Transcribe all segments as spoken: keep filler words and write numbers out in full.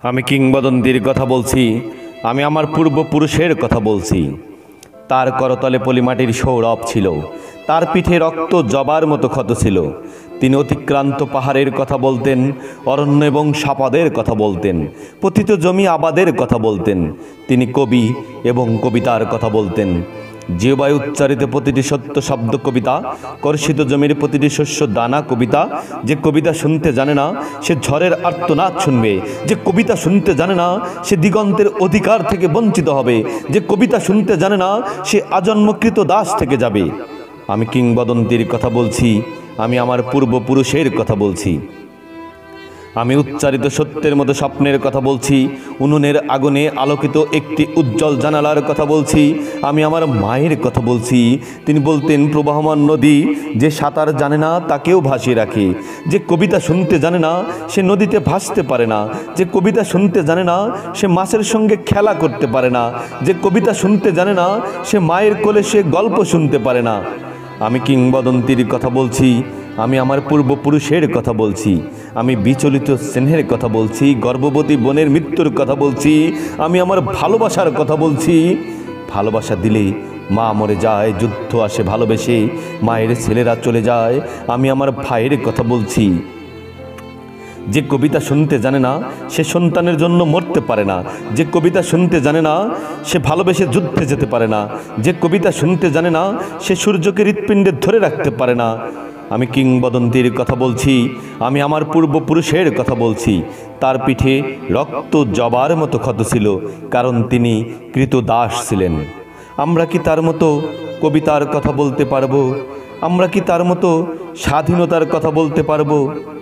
আমি কিংবদন্তির কথা বলছি, আমি আমার পূর্বপুরুষের কথা বলছি। তার করতলে পলিমাটির সৌরভ ছিল, তার পিঠে রক্ত জবার মতো ক্ষত ছিল। তিনি অতিক্রান্ত পাহাড়ের কথা বলতেন, অরণ্য এবং সাপাদের কথা বলতেন, পতিত জমি আবাদের কথা বলতেন। তিনি কবি এবং কবিতার কথা বলতেন। জিহ্বায় উচ্চারিত প্রতিটি সত্য শব্দ কবিতা, কর্ষিত জমির প্রতিটি শস্য দানা কবিতা। যে কবিতা শুনতে জানে না সে ঝড়ের আর্তনাদ শুনবে, যে কবিতা শুনতে জানে না সে দিগন্তের অধিকার থেকে বঞ্চিত হবে, যে কবিতা শুনতে জানে না সে আজন্মকৃত দাস থেকে যাবে। আমি কিংবদন্তির কথা বলছি, আমি আমার পূর্বপুরুষের কথা বলছি। আমি উচ্চারিত সত্যের মতো স্বপ্নের কথা বলছি, উনুনের আগুনে আলোকিত একটি উজ্জ্বল জানালার কথা বলছি। আমি আমার মায়ের কথা বলছি। তিনি বলতেন, প্রবাহমান নদী যে সাঁতার জানে না তাকেও ভাসিয়ে রাখে। যে কবিতা শুনতে জানে না সে নদীতে ভাসতে পারে না। যে কবিতা শুনতে জানে না সে মাছের সঙ্গে খেলা করতে পারে না। যে কবিতা শুনতে জানে না সে মায়ের কোলে সে গল্প শুনতে পারে না। আমি কিংবদন্তির কথা বলছি, আমি আমার পূর্বপুরুষের কথা বলছি। আমি বিচলিত স্নেহের কথা বলছি, গর্ভবতী বোনের মৃত্যুর কথা বলছি। আমি আমার ভালোবাসার কথা বলছি। ভালোবাসা দিলে মা মরে যায়, যুদ্ধ আসে ভালোবেসে, মায়ের ছেলেরা চলে যায়। আমি আমার ভাইয়ের কথা বলছি। যে কবিতা শুনতে জানে না সে সন্তানের জন্য মরতে পারে না। যে কবিতা শুনতে জানে না সে ভালোবেসে যুদ্ধে যেতে পারে না। যে কবিতা শুনতে জানে না সে সূর্যকে হৃৎপিণ্ডে ধরে রাখতে পারে না। আমি কিংবদন্তির কথা বলছি, আমি আমার পূর্বপুরুষের কথা বলছি। তার পিঠে রক্ত জবার মতো ক্ষত ছিল, কারণ তিনি কৃতদাস ছিলেন। আমরা কি তার মতো কবিতার কথা বলতে পারবো? আমরা কি তার মতো স্বাধীনতার কথা বলতে পারবো?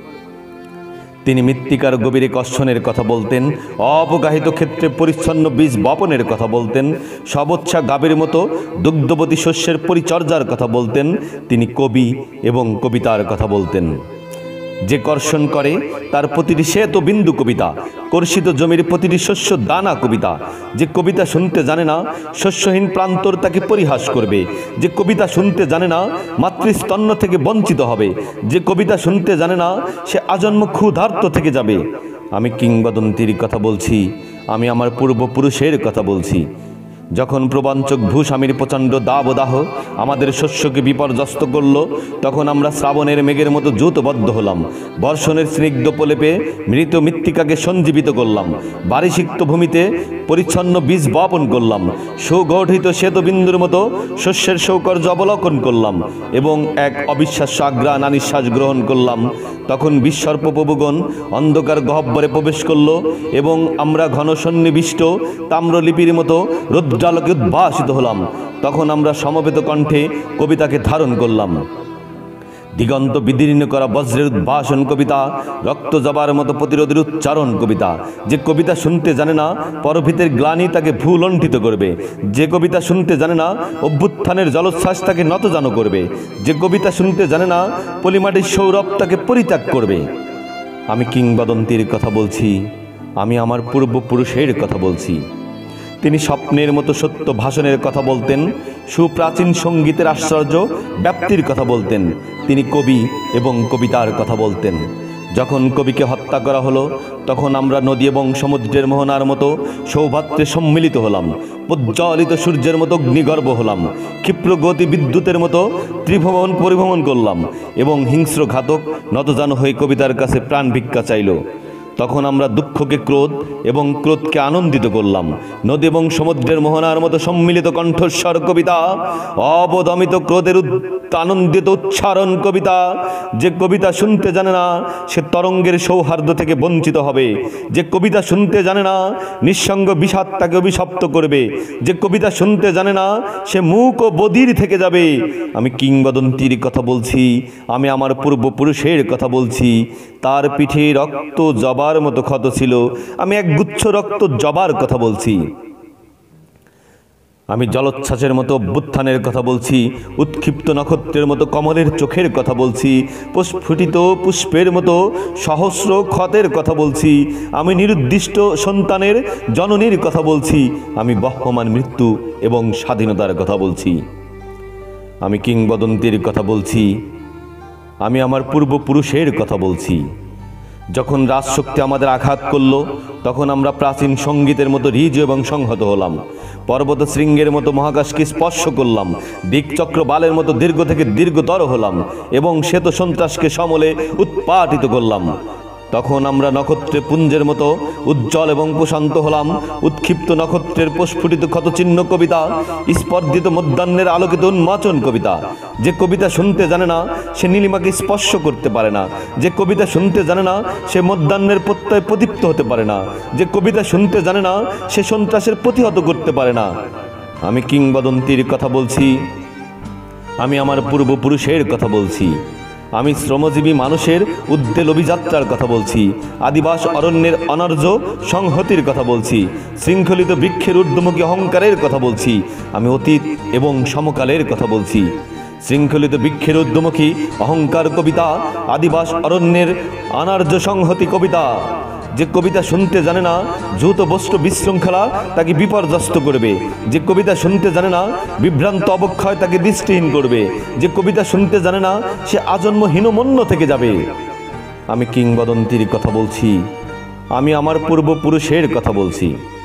তিনি মৃত্তিকার গভীরে কর্ষণের কথা বলতেন, অবগাহিত ক্ষেত্রে পরিচ্ছন্ন বীজ বপনের কথা বলতেন, সবচ্ছা গাবের মতো দুগ্ধবতী শস্যের পরিচর্যার কথা বলতেন। তিনি কবি এবং কবিতার কথা বলতেন। যে কর্ষণ করে তার প্রতিটি শ্বেত বিন্দু কবিতা, কর্ষিত জমির প্রতিটি শস্য দানা কবিতা। যে কবিতা শুনতে জানে না শস্যহীন প্রান্তর তাকে পরিহাস করবে। যে কবিতা শুনতে জানে না মাতৃস্তন্য থেকে বঞ্চিত হবে। যে কবিতা শুনতে জানে না সে আজন্ম ক্ষুধার্ত থেকে যাবে। আমি কিংবদন্তির কথা বলছি, আমি আমার পূর্বপুরুষের কথা বলছি। যখন প্রবঞ্চক ভূস্বামীর প্রচণ্ড দাবদাহ আমাদের শস্যকে বিপর্যস্ত করল, তখন আমরা শ্রাবণের মেঘের মতো জুতবদ্ধ হলাম। বর্ষণের স্নিগ্ধ প্রলেপে মৃত মৃত্তিকাকে সঞ্জীবিত করলাম। বারিসিক্ত ভূমিতে পরিচ্ছন্ন বীজ বপন করলাম। সুগঠিত শ্বেতবিন্দুর মতো শস্যের সৌকর্য অবলোকন করলাম এবং এক অবিশ্বাস্য আগ্রাণ নিঃশ্বাস গ্রহণ করলাম। তখন বিস্মর্প প্রভুগণ অন্ধকার গহ্বরে প্রবেশ করল এবং আমরা ঘন সন্নিবিষ্ট তাম্রলিপির মতো রৌদ্রালোকে উদ্ভাসিত হলাম। তখন আমরা সমবেত কণ্ঠে কবিতাকে ধারণ করলাম। দিগন্ত বিদীর্ণ করা বজ্রের উদ্ভাসন কবিতা, রক্ত জবার মতো প্রতিরোধের উচ্চারণ কবিতা। যে কবিতা শুনতে জানে না পরভীতের গ্লানি তাকে ভূলণ্ঠিত করবে। যে কবিতা শুনতে জানে না অভ্যুত্থানের জলোচ্ছ্বাস তাকে নতজানু করবে। যে কবিতা শুনতে জানে না পলিমাটির সৌরভ তাকে পরিত্যাগ করবে। আমি কিংবদন্তির কথা বলছি, আমি আমার পূর্বপুরুষের কথা বলছি। তিনি স্বপ্নের মতো সত্য ভাষণের কথা বলতেন, সুপ্রাচীন সঙ্গীতের আশ্চর্য ব্যাপ্তির কথা বলতেন। তিনি কবি এবং কবিতার কথা বলতেন। যখন কবিকে হত্যা করা হলো তখন আমরা নদী এবং সমুদ্রের মোহনার মতো সৌভাত্রে সম্মিলিত হলাম। প্রজ্জ্বলিত সূর্যের মতো অগ্নিগর্ভ হলাম। ক্ষিপ্র গতি বিদ্যুতের মতো ত্রিভুবন পরিভ্রমণ করলাম এবং হিংস্র ঘাতক নতজানু হয়ে কবিতার কাছে প্রাণ ভিক্ষা চাইল। তখন আমরা দুঃখকে ক্রোধ এবং ক্রোধকে আনন্দিত করলাম। নদী এবং সমুদ্রের মোহনার মতো সম্মিলিত কণ্ঠস্বর কবিতা, অবদমিত ক্রোধের আনন্দিত উচ্চারণ কবিতা। যে কবিতা শুনতে জানে না সে তরঙ্গের সৌহার্দ্য থেকে বঞ্চিত হবে। যে কবিতা শুনতে জানে না নিঃসঙ্গ বিষাদ তাকে অভিশপ্ত করবে। যে কবিতা শুনতে জানে না সে মূক ও বধির থেকে যাবে। আমি কিংবদন্তির কথা বলছি, আমি আমার পূর্বপুরুষের কথা বলছি। তার পিঠে রক্ত জবার মতো ক্ষত ছিল, আমি এক গুচ্ছ রক্ত জবার কথা বলছি। আমি জলোচ্ছ্বাসের মতো অভ্যুত্থানের কথা বলছি, উৎক্ষিপ্ত নক্ষত্রের মতো কমলের চোখের কথা বলছি, প্রস্ফুটিত পুষ্পের মতো সহস্র ক্ষতের কথা বলছি। আমি নিরুদ্দিষ্ট সন্তানের জননীর কথা বলছি। আমি বহ্যমান মৃত্যু এবং স্বাধীনতার কথা বলছি। আমি কিংবদন্তির কথা বলছি, আমি আমার পূর্বপুরুষের কথা বলছি। যখন রাজশক্তি আমাদের আঘাত করল, তখন আমরা প্রাচীন সঙ্গীতের মতো ঋজ এবং সংহত হলাম। পর্বত শৃঙ্গের মতো মহাকাশকে স্পর্শ করলাম। দিকচক্র বালের মতো দীর্ঘ থেকে দীর্ঘতর হলাম এবং শ্বেত সন্ত্রাসকে সমলে উৎপাটিত করলাম। তখন আমরা নক্ষত্রের পুঞ্জের মতো উজ্জ্বল এবং প্রশান্ত হলাম। উৎক্ষিপ্ত নক্ষত্রের প্রস্ফুটিত ক্ষতচিহ্ন কবিতা, স্পর্ধিত মধ্যাহ্নের আলোকিত উন্মোচন কবিতা। যে কবিতা শুনতে জানে না সে নীলিমাকে স্পর্শ করতে পারে না। যে কবিতা শুনতে জানে না সে মধ্যাহ্নের প্রত্যয় প্রদীপ্ত হতে পারে না। যে কবিতা শুনতে জানে না সে সন্ত্রাসের প্রতিহত করতে পারে না। আমি কিংবদন্তির কথা বলছি, আমি আমার পূর্বপুরুষের কথা বলছি, আমি শ্রমজীবী মানুষের উদ্বেল অভিযাত্রার কথা বলছি, আদিবাস অরণ্যের অনার্য সংহতির কথা বলছি, শৃঙ্খলিত বৃক্ষের ঊর্ধ্বমুখী অহংকারের কথা বলছি, আমি অতীত এবং সমকালের কথা বলছি। শৃঙ্খলিত বৃক্ষের ঊর্ধ্বমুখী অহংকার কবিতা, আদিবাস অরণ্যের অনার্য সংহতি কবিতা। যে কবিতা শুনতে জানে না যৌথ বস্ত্র বিশৃঙ্খলা তাকে বিপর্যস্ত করবে। যে কবিতা শুনতে জানে না বিভ্রান্ত অবক্ষয় তাকে দৃষ্টিহীন করবে। যে কবিতা শুনতে জানে না সে আজন্ম হীনমন্য থেকে যাবে। আমি কিংবদন্তির কথা বলছি, আমি আমার পূর্বপুরুষের কথা বলছি।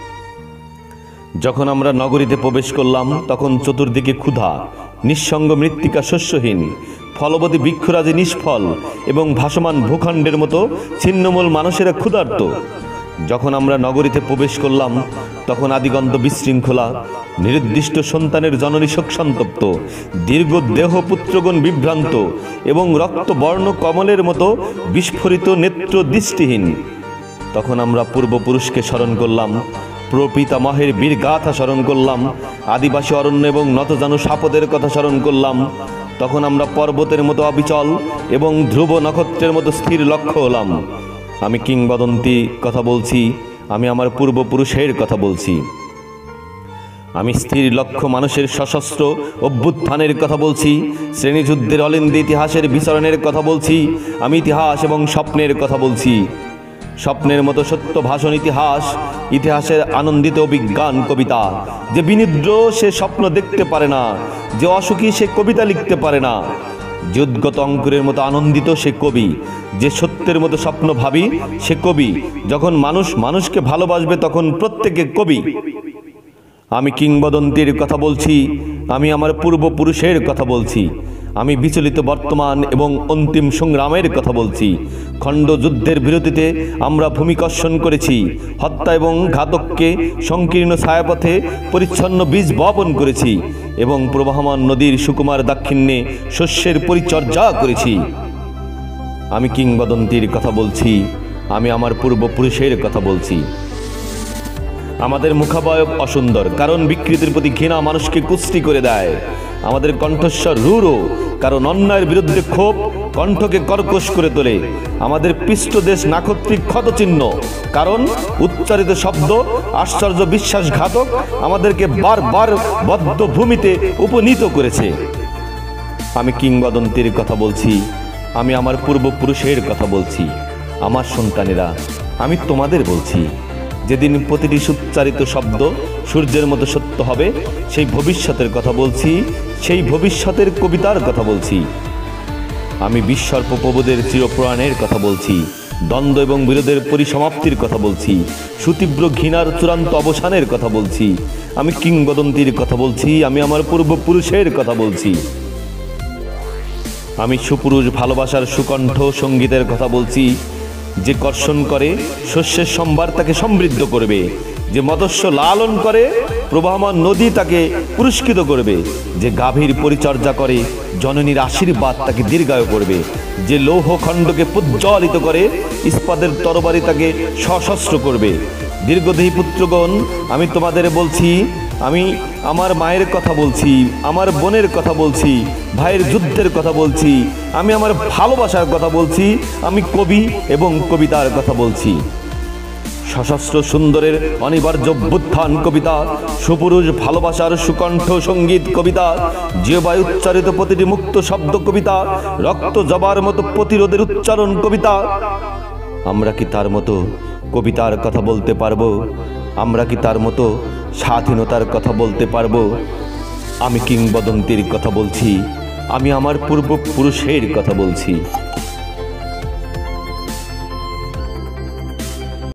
যখন আমরা নগরীতে প্রবেশ করলাম তখন চতুর্দিকে ক্ষুধা, নিঃসঙ্গ মৃত্তিকা শস্যহীন, ফলবতী বৃক্ষরাজি নিষ্ফল এবং ভাসমান ভূখণ্ডের মতো ছিন্নমূল মানুষেরা ক্ষুধার্ত। যখন আমরা নগরীতে প্রবেশ করলাম তখন আদিগন্ত বিশৃঙ্খলা, নির্দিষ্ট সন্তানের জননী শোকসন্তপ্ত, দীর্ঘ দেহ পুত্রগণ বিভ্রান্ত এবং রক্তবর্ণ কমলের মতো বিস্ফোরিত নেত্র দৃষ্টিহীন। তখন আমরা পূর্বপুরুষকে স্মরণ করলাম, প্রপিতামহের বীরগাথা স্মরণ করলাম, আদিবাসী অরণ্য এবং নতজানু সাপদের কথা স্মরণ করলাম। তখন আমরা পর্বতের মতো অবিচল এবং ধ্রুব নক্ষত্রের মতো স্থির লক্ষ্য হলাম। আমি কিংবদন্তি কথা বলছি, আমি আমার পূর্বপুরুষের কথা বলছি। আমি স্থির লক্ষ্য মানুষের সশস্ত্র অভ্যুত্থানের কথা বলছি, শ্রেণীযুদ্ধের অলিন্দ ইতিহাসের বিচরণের কথা বলছি। আমি ইতিহাস এবং স্বপ্নের কথা বলছি। স্বপ্নের মতো সত্য ভাষণ ইতিহাস, ইতিহাসের আনন্দিত বিজ্ঞান কবিতা। যে বিনিদ্র সে স্বপ্ন দেখতে পারে না, যে অসুখী সে কবিতা লিখতে পারে না। যে উদ্গত অঙ্কুরের মতো আনন্দিত সে কবি, যে সত্যের মতো স্বপ্ন ভাবি সে কবি। যখন মানুষ মানুষকে ভালোবাসবে তখন প্রত্যেকে কবি। আমি কিংবদন্তির কথা বলছি, আমি আমার পূর্বপুরুষের কথা বলছি। আমি বিচলিত বর্তমান এবং অন্তিম সংগ্রামের কথা বলছি। খণ্ড যুদ্ধের বিরতিতে আমরা ভূমিকর্ষণ করেছি, হত্যা এবং ঘাতককে সংকীর্ণ ছায়াপথে পরিচ্ছন্ন বীজ বপন করেছি এবং প্রবাহমান নদীর সুকুমার দাক্ষিণ্যে শস্যের পরিচর্যা করেছি। আমি কিংবদন্তির কথা বলছি, আমি আমার পূর্বপুরুষের কথা বলছি। আমাদের মুখাবয়ব অসুন্দর, কারণ বিকৃতির প্রতি ঘৃণা মানুষকে কুষ্টি করে দেয়। আমাদের কণ্ঠস্বর রূঢ়, কারণ অন্যায়ের বিরুদ্ধে ক্ষোভ কণ্ঠকে কর্কশ করে তোলে। আমাদের পৃষ্ঠদেশ নাক্ষত্রিক ক্ষতচিহ্ন, কারণ উচ্চারিত শব্দ আশ্চর্য বিশ্বাসঘাতক আমাদেরকে বারবার বদ্ধ ভূমিতে উপনীত করেছে। আমি কিংবদন্তির কথা বলছি, আমি আমার পূর্বপুরুষের কথা বলছি। আমার সন্তানেরা, আমি তোমাদের বলছি, যেদিন প্রতিটি সুচ্চারিত শব্দ সূর্যের মতো সত্য হবে সেই ভবিষ্যতের কথা বলছি, সেই ভবিষ্যতের কবিতার কথা বলছি। আমি বিস্মর্প প্রবোধের চিরপ্রাণের কথা বলছি, দ্বন্দ্ব এবং বিরোধের পরিসমাপ্তির কথা বলছি, সুতীব্র ঘৃণার চূড়ান্ত অবসানের কথা বলছি। আমি কিংবদন্তির কথা বলছি, আমি আমার পূর্বপুরুষের কথা বলছি। আমি সুপুরুষ ভালোবাসার সুকণ্ঠ সঙ্গীতের কথা বলছি। যে কর্ষণ করে শস্যের সম্ভার তাকে সমৃদ্ধ করবে, যে মৎস্য লালন করে প্রবাহমান নদী তাকে পুরস্কৃত করবে, যে গাভীর পরিচর্যা করে জননীর আশীর্বাদ তাকে দীর্ঘায়ু করবে, যে লৌহখণ্ডকে প্রজ্বলিত করে ইস্পাতের তরবারি তাকে সশস্ত্র করবে। দীর্ঘদেহী পুত্রগণ, আমি তোমাদের বলছি, আমি আমার মায়ের কথা বলছি, আমার বোনের কথা বলছি, ভাইয়ের যুদ্ধের কথা বলছি, আমি আমার ভালোবাসার কথা বলছি, আমি কবি এবং কবিতার কথা বলছি। সশস্ত্র সুন্দরের অনিবার্য অভ্যুত্থান কবিতা, সুপুরুষ ভালোবাসার সুকণ্ঠ সঙ্গীত কবিতা, জিহ্বায় উচ্চারিত প্রতিটি মুক্ত শব্দ কবিতা, রক্ত জবার মতো প্রতিরোধের উচ্চারণ কবিতা। আমরা কি তার মতো কবিতার কথা বলতে পারবো? আমরা কি তার মতো স্বাধীনতার কথা বলতে পারবো? আমি কিংবদন্তির কথা বলছি, আমি আমার পূর্বপুরুষের কথা বলছি।